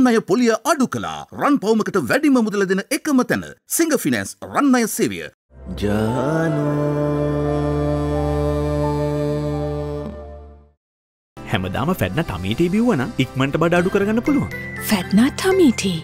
රන් ණය පොලිය අඩු කළා. රන් පවුමකට වැඩිම මුදල දෙන එකම තැන සිංහ ෆිනෑන්ස් රන් ණය සේවය. හැමදාම ෆැට්නා ටමී ටී බිව්වනම් ඉක්මනට බඩ අඩු කරගන්න පුළුවන්. ෆැට්නා ටමී ටී.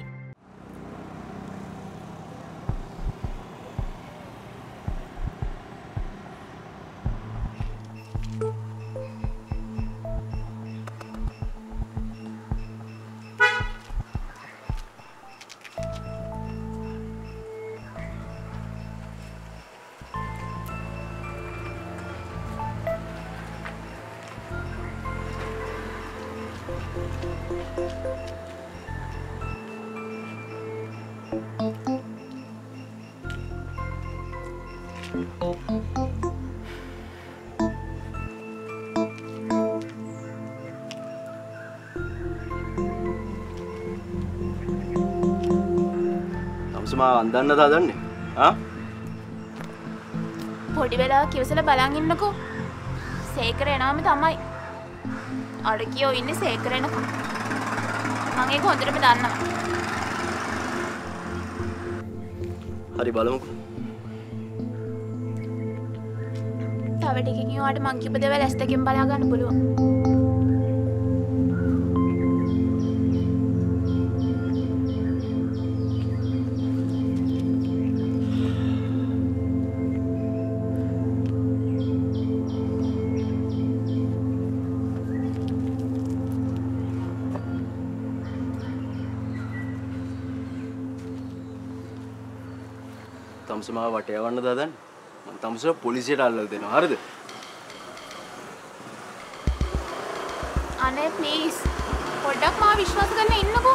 අන්දන්න දාදන්නේ පොඩි වෙලා කිවසල බලන් ඉන්නකෝ සේකර එනාම තමයි අර කියෝ ඉන්නේ සේකර එනකෝ මම ඒක හොඳටම දන්නවා හරි බලමුකෝ තව ටිකකින් ඔයාලට මං කිව්ව දේවල් ඇස් දෙකෙන් බලා ගන්න පුළුවන් තමසමාව වටේ යවන්න දාදන්න මම තමසව පොලිසියට අල්ලලා දෙනවා හරිද අනේ ප්ලීස් පොඩ්ඩක් මාව විශ්වාස කරන්න ඉන්නකෝ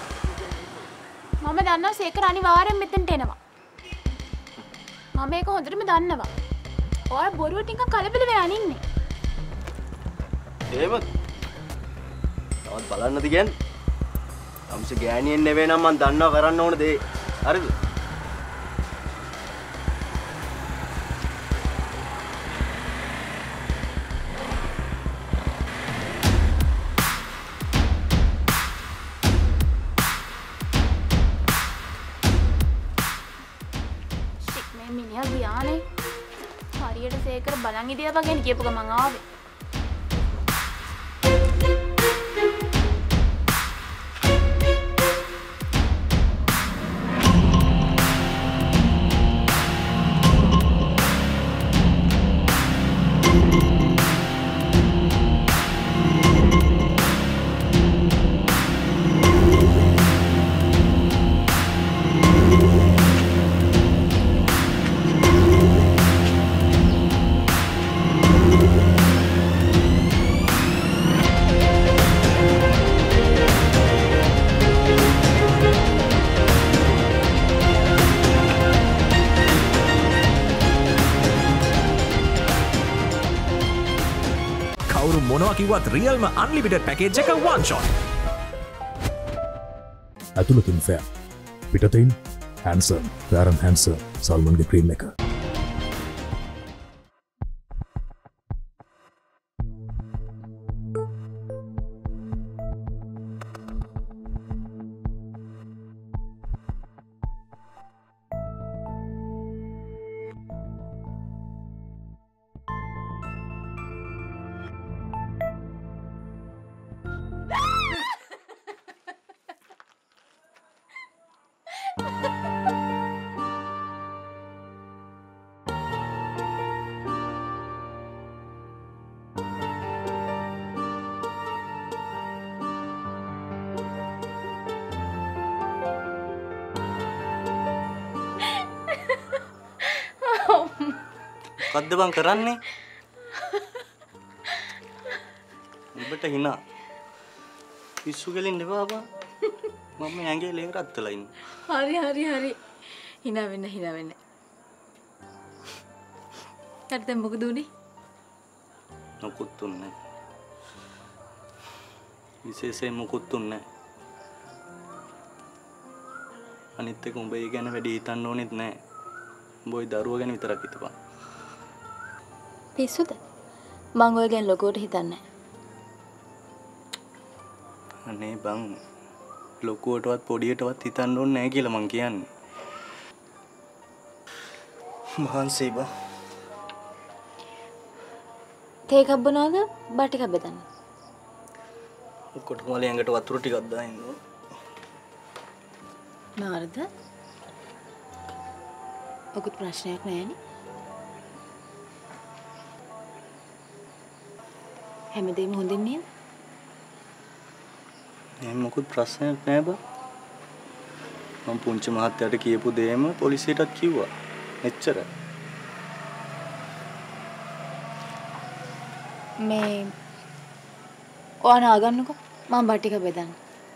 මම දන්නවා සේකර අනිවාර්යෙන් මෙතෙන්ට එනවා මම මේක හොඳටම දන්නවා ඔයා බොරුවට නිකන් කලබල වෙලා ඉන්නේ එහෙමද තවත් බලන්නද කියන්නේ තමස ගෑණියෙන් නෙවෙයි නම් මම දන්නවා කරන්න ඕන දේ හරිද බලන් ඉදියා වගේ කියපු ගමන් ආවේ කිව්වත් රියල්ම අන්ලිමිටඩ් පැකේජ් එක one shot. ඇතුළතින් ෆෑ පිටතින් හැන්සම් ෆෑරන් හැන්සම් සල්මන්ගේ ක්‍රීම් එක. මොකද්ද බං කරන්නේ? උඹට hina. පිස්සු ගලින් නෙවා බං. මම ඇඟේ ලේ රත්තලා ඉන්නේ. හරි. hina වෙන්න. හරි දැන් මොකද උනේ? මොකුත් උන්නේ. විශේෂයෙන් මොකුත් උන්නේ. අනිත් එක උඹ ඒ ගැන වැඩි හිතන්න ඕනෙත් නැහැ. උඹ ওই දරුවා ගැන විතරක් හිතපන්. පිස්සුද? මං ඔය ගැන ලොකුවට හිතන්නේ අනේ බං ලොකුවටවත් පොඩියටවත් හිතන්න ඕනේ නැහැ කියලා මං කියන්නේ. මහන්සි බා. තේ එකක් බොනවද? බා ටිකක් බෙදන්න. ඔක්කොටම වල ඇඟට වතුර ටිකක් දාන්න ඕන. නාරද? ඔකුත් ප්‍රශ්නයක් නැහැනේ. හැමදේම හොඳින් නේද? එහෙනම් මොකුත් ප්‍රශ්නයක් නැහැ බා. මම පුංචි මහත්තයාට කියපු දේම පොලිසියටත් කිව්වා. එච්චර. මේ ඔයා නාගන්නකෝ. මම බා ටික බෙදන්න.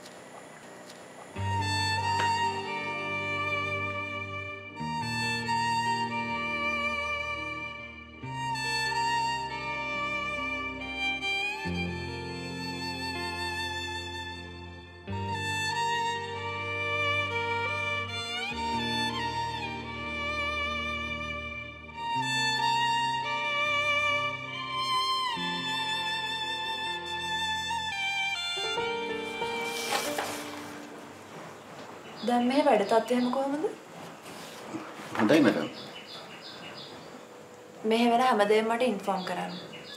දැන් මේ වැඩ තත්ත්වයම කොහොමද? හොඳයි මැඩම්. මෙහෙ වෙන හැමදේම මට ඉන්ෆෝම් කරන්න.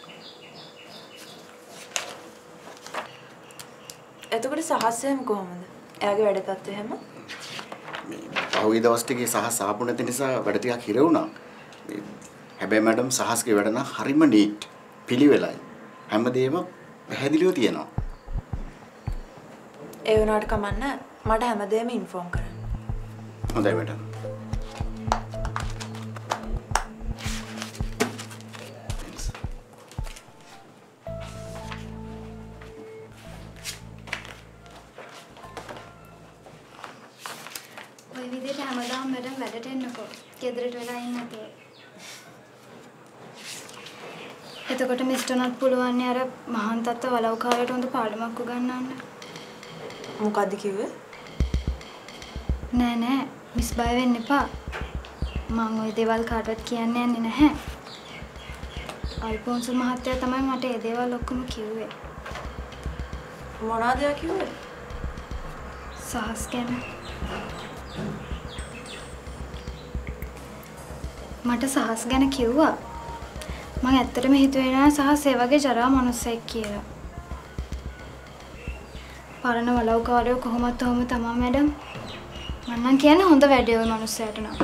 එතකොට සහස්‍යම කොහොමද? එයාගේ වැඩ තත්ත්වය හැම? මේ පහුගිය දවස් ටිකේ සහස් ආපු නැති නිසා වැඩ ටිකක් හිර වුණා. හැබැයි මැඩම් සහස්ගේ වැඩ නම් හරිම නීට් පිළිවෙලයි. හැමදේම පැහැදිලිව තියෙනවා. ඒ වුණාට කමන්න. මට හැමදේම ඉන්ෆෝම් කරන්න. හොඳයි මැඩම්. ඔය විදිහට හැමදාම මැඩම් වැඩට එන්නකෝ. ගෙදරට වෙලා ඉන්න නැතුව. එතකොට මිස්ටර්නත් පුළුවන් නේ අර මහාන් තත්ත වලව්කාරයට හොඳ පාඩමක් උගන්වන්න. මොකද්ද කිව්වේ? නෑ මිස් බය වෙන්න එපා. මම ওই දේවල් කාටවත් කියන්නේ නැහැ. අල්ෆෝන්සෝ මහත්තයා තමයි මට ඒ දේවල් ඔක්කොම කිව්වේ. මොනවද යා කිව්වේ? සහස් ගැන. මට සහස් ගැන කිව්වා. මම ඇත්තටම හිතුවේ නෑ සහස් ඒ වගේ ජරා මිනිස්සෙක් කියලා. පරණ වලව්කාරයෝ කොහොමත් ඔහොම තමයි මැඩම්. මම නම් කියන්නේ හොඳ වැඩේ ඔය මිනිස්සයාට නම්.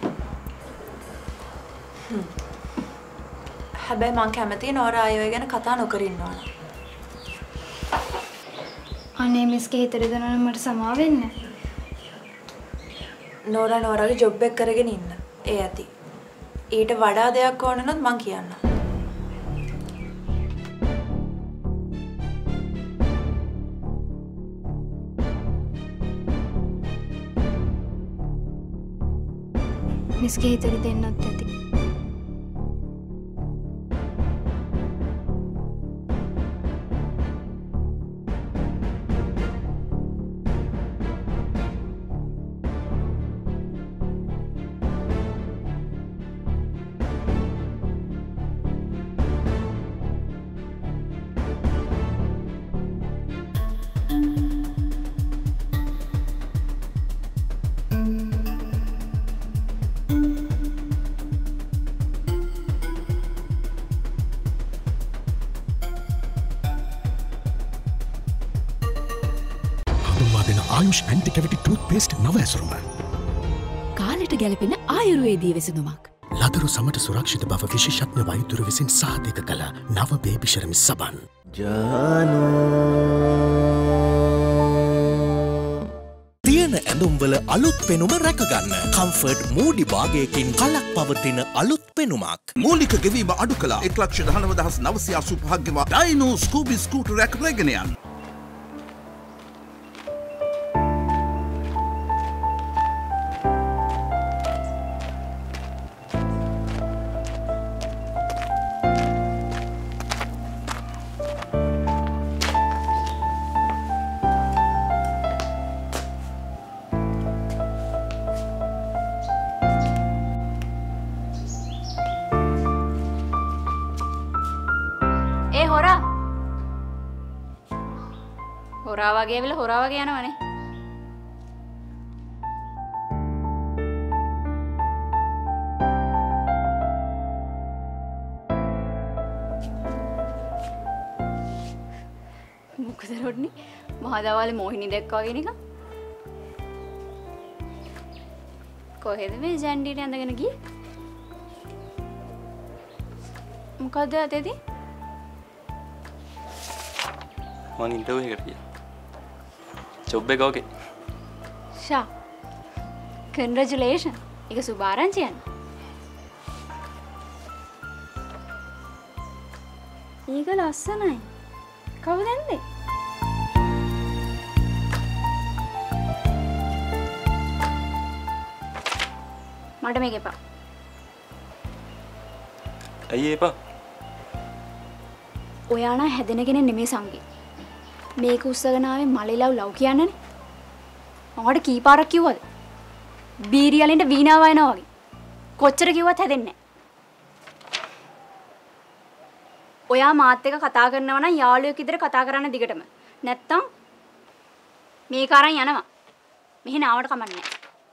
හැබැයි මං කැමතියි නෝරා අය ඔය ගැන කතා නොකර ඉන්නවා. අනේ මිස්ගේ හිතට දෙනවා මට සමා වෙන්න. නෝරාගේ ජොබ් එක කරගෙන ඉන්න. ඒ ඇති. ඊට වඩා දෙයක් ඕන නම් මං කියන්නම්. මිස්ගේ හිතට දෙන්නත් ඇති. ආයුෂ් ඇන්ටි කැවිටි ටූත්පේස්ට් නව ඇසුරුම. කාලෙට ගැලපෙන ආයුර්වේදීය වෙසඳුමක්. ලදරු සමට සුරක්ෂිත බව විශේෂඥ වෛද්‍යවරු විසින් සාධක කළ නව බේබි ශරමි සබන්. තියෙන ඇඳුම්වල අලුත් පෙනුම රැකගන්න. කම්ෆර්ට් මූඩි භාගයකින් කලක් පවතින අලුත් පෙනුමක්. මූලික ගෙවීම අඩු කළා 1,19,985 ගෙවා ඩයිනෝ ස්කූබි ස්කූටරයක් රැගෙන යන්න. හොරා වගේ වෙලා හොරා වගේ යනවනේ. මොකද රොඩ්නි මහදවාලේ මොහිනි දැක්කා වගේ නිකන්. කොහෙද මේ ජැන්ඩිට ඇඳගෙන ගියේ? මොකද ඇතේදී? මං ඉන්ටර්විව් එකට ගියා. ජොබ් එක ඕකේ. ෂා. කන්ග්‍රැචුලේෂන්. ඒක සුභාරංචියක්. ඒක ලස්සනයි. කවුද ඇන්දේ? මට මේක එපා. ඇයි එපා? ඔයා නම් හැදෙන කෙනෙක් නෙමෙයි සංගී. මේක උස්සගෙන ආවේ මලේලව් ලව් කියන්නනේ. මමට කී පාරක් කිව්වද? බීරියලින්ට වීණාව වයනවා වගේ. කොච්චර කිව්වත් හැදෙන්නේ නැහැ. ඔයා මාත් එක්ක කතා කරනවා නම් යාළුවෙක් විදිහට කතා කරන්න දිගටම. නැත්තම් මේක අරන් යනවා. මෙහෙ නාවට කමන්නේ නැහැ.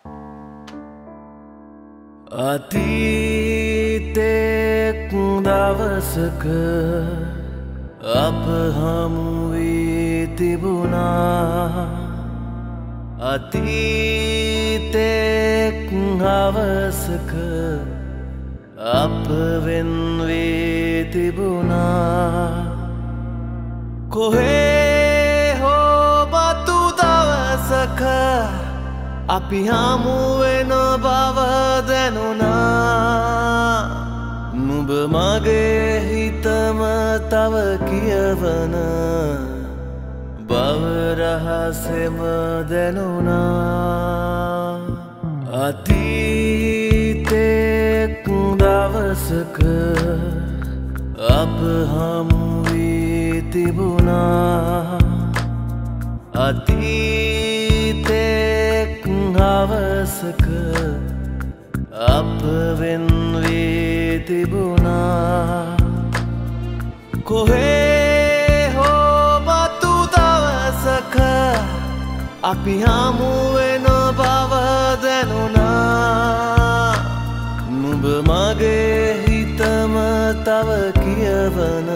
අතීතෙක් දවසක අප හමු වී තිබුණා අතීතෙක් හවසක අප වෙන් වී තිබුණා කොහේ හෝ බතු දවසක අපි හමු වෙන බව දැනුණා නුඹ මගේ හිතම තව කියවන බව රහසෙම දැනුණා අතීතෙක් දවසක අප හමු වී තිබුණා අතීතෙක් හවසක අප වෙන් වී තිබුණා කොහේ හෝ බතු දවසක අපි හමු වෙන බව දැනුණා නුඹ මගේ හිතම තව කියවන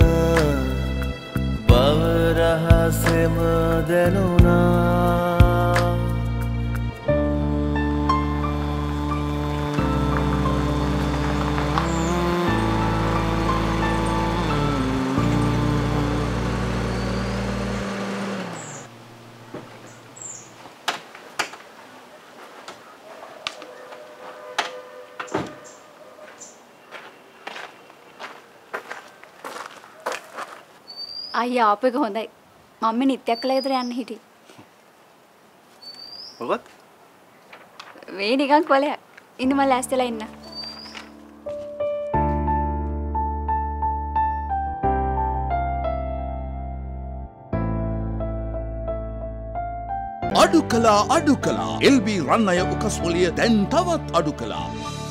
බව රහසෙම දැනුණා අයියා ආපු එක හොඳයි. මම්මි නිත්‍යක් කළා ගෙදර යන්න හිටියේ. මොකක්ද? මේ නිකන් කොලයක්. ඉන්න මම ලෑස්තිලා ඉන්න. අඩු කළා LB රන් අය උකස්වලිය දැන් තවත් අඩු කළා.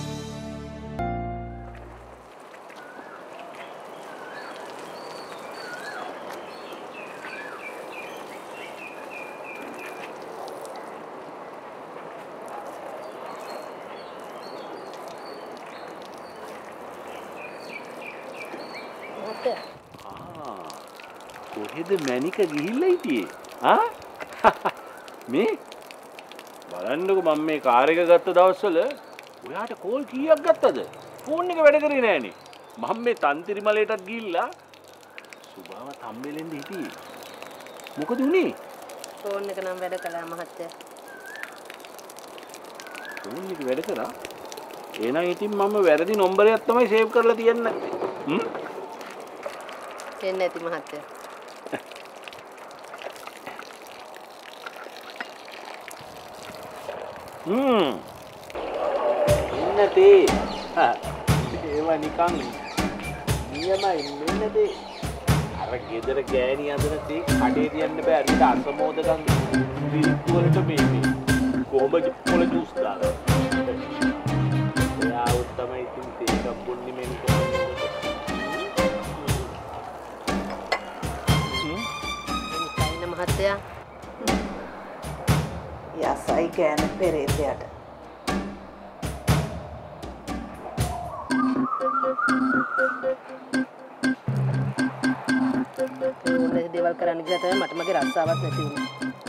කොහෙද මැනික ගිහිල්ලා හිටියේ මේ බලන්නකො මම මේ කාර් එක ගත්ත දවස්වල ඔයාට කෝල් කීයක් ගත්තද ෆෝන් එක වැඩ කරේ නෑනේ මම මේ තන්තිරිමලයටත් ගිහිල්ලා සුභාව තම්බෙලෙන්ද හිටියේ මොකද උනේ ෆෝන් එක නම් වැඩ කළා මහත්තයා ෆෝන් එක වැඩ කරා එහෙනම් ඉතින් මම වැරදි නම්බරයක් තමයි සේව් කරලා තියන්නේ එන්නේ නැති මහත්තයා ඉන්නතේ ඒවා නිකන් නියමයි මෙන්නතේ අර ගෙදර ගෑණි අඳන තේ කඩේ තියන්න බෑ අරිට අසමෝදකම් පිරික්කු වලට මේ කොහොමද පොළ ජූස් දාලා එයා උත් තමයි ඉතින් තේක බොන්නේ මේ ඉන්න මහත්තයා යසයි ගෑන පෙරේතයට දේවල් දේවල් කරන්න ගියා තමයි මට මගේ රස්සාවක් නැති වුණේ.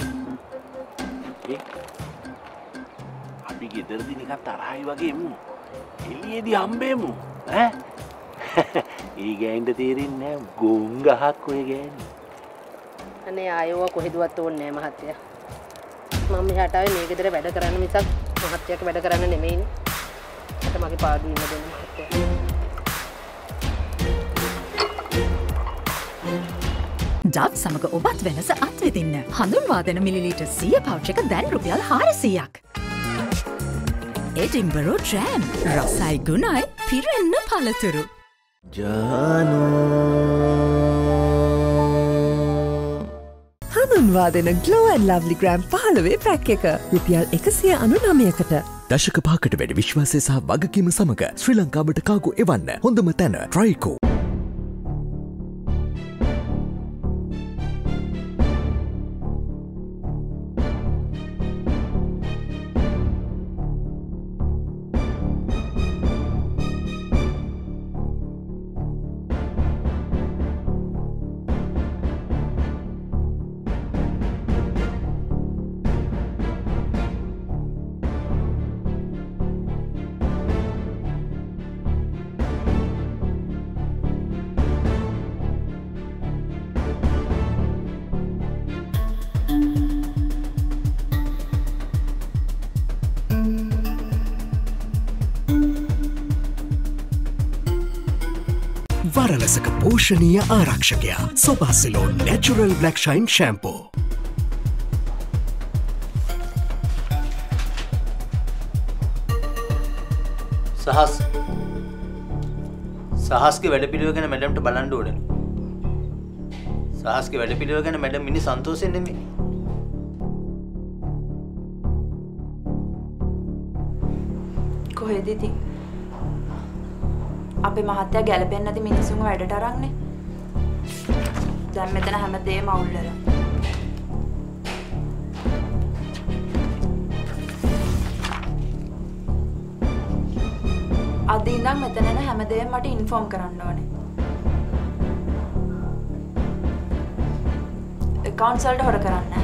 අපි ගෙදරදී නිකන් තරහයි වගේ එමු. එළියේදී හම්බෙමු. ඈ? ඊ ගෑනිට තේරෙන්නේ නැහැ ගොන් ගහක් ඔය ගෑනි. අනේ ආයෝව කොහෙදවත් ඕනේ නැහැ මහත්තයා. මම මෙහාට ආවේ මේ ගෙදර වැඩ කරන්න මිසක් මහත්තයාට වැඩ කරන්න නෙමෙයිනේ. මට මගේ පාඩු ඉන්න දෙන්න මහත්තයා. ඩව් සමග ඔබත් වෙනස අත්විඳින්න. හඳුන්වා දෙන මිලිලීටර් 100 පවුච් එක දැන් රුපියල් 400ක්. එඩින්බරෝ ජෑම් රසයි ගුණයි පිරෙන්න පළතුරු. හඳුන්වා දෙන Glow and Lovely gram 15 pack එක රුපියල් 199කට. දශක 5කට වැඩි විශ්වාසය සහ වගකීම සමග ශ්‍රී ලංකාවට කාගෝ එවන්න හොඳම තැන ට්‍රයිකෝ. වරලසක පෝෂණීය ආරක්ෂකයා සොබාසිලෝ නැචුරල් බ්ලැක් ෂයින් ෂැම්පෝ. සහස්ගේ වැඩපිළිවෙල ගැන මැඩම්ට බලන්න ඕනේ. සහස්ගේ වැඩපිළිවෙල ගැන මැඩම් මිනි සන්තෝෂෙන් නෙමෙයි. කොහෙද ඉතින්? අපේ මහත්තයා ගැලපෙන්නේ නැති මිනිස්සුන්ව වැඩට අරන්නේ. දැන් මෙතන හැමදේම අවුල් වෙලා. අද ඉඳන් මෙතන එන හැමදේම මට ඉන්ෆෝම් කරන්න ඕනේ. accounts වලට හොර කරන්නේ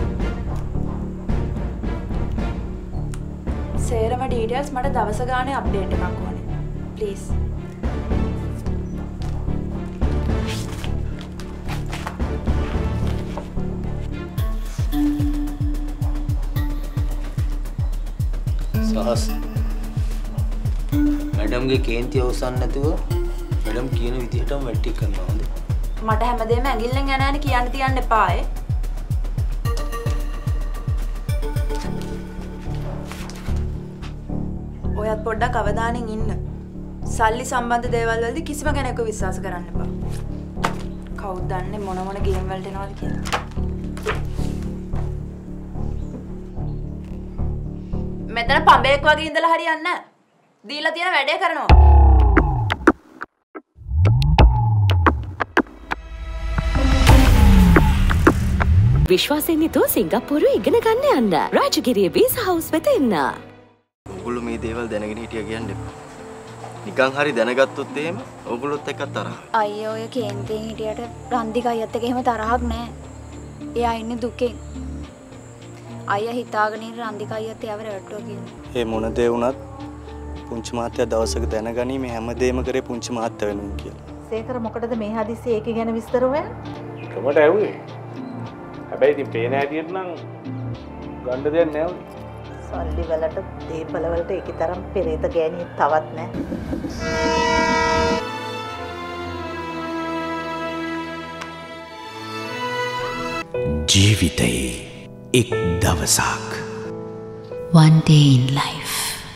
නැහැ. සේරම details මට දවස ගානේ අප්ඩේට් එකක් ඕනේ. please. සහස් මැඩම්ගේ කේන්ති අවසන් නැතුව මැඩම් කියන විදිහටම වැටි කරනවා හොඳ. මට හැමදේම ඇඟිල්ලෙන් යනෑනේ කියන්න තියන්න එපා ඒ. ඔයත් පොඩ්ඩක් අවධානයෙන් ඉන්න. සල්ලි සම්බන්ධ දේවල් වලදී කිසිම කෙනෙක්ව විශ්වාස කරන්න එපා. කවුද දන්නේ මොන ගේම් වලට එනවද කියලා. මෙතන පඹයක් වගේ ඉඳලා හරියන්නේ නැහැ. දීලා තියෙන වැඩේ කරනවා. විශ්වාසයෙන් යුතුව සිංගප්පූරු ඉගෙන ගන්න යන්න. රාජගිරිය වීසා හවුස් වෙත එන්න. ඔයගොල්ලෝ මේ දේවල් දැනගෙන හිටියා කියන්න එපා. නිකන් හරි දැනගත්තොත් එහෙම ඔයගොල්ලොත් එක්ක තරහ. අයියෝ ඔය කේන්තියෙන් හිටියට රන්දික අයියත් එක්ක එහෙම තරහක් නැහැ. එයා ඉන්නේ දුකෙන්. අයියා හිතාගෙන ඉන්න රන්දික අයියත් එයාව රැවට්ටුවා කියන්නේ. ඒ මොන දේ වුණත් පුංචි මහත්තයා දවසක දැනගනී මේ හැමදේම කරේ පුංචි මහත්තයා වෙනුවෙන් කියලා. සේකර මොකටද මේ හදිස්සියේ ඒක ගැන විස්තර හොයන්නේ? කොමට ඇහුවේ? හැබැයි ඉතින් පේන හැටියට නම් ගන්න දෙයක් නෑ උනේ. සල්ලි වලට දීපල වලට ඒකේ තරම් පෙරේත ගෑණියෙක් තවත් නෑ. ජීවිතේ එක් දවසක්. One day in life.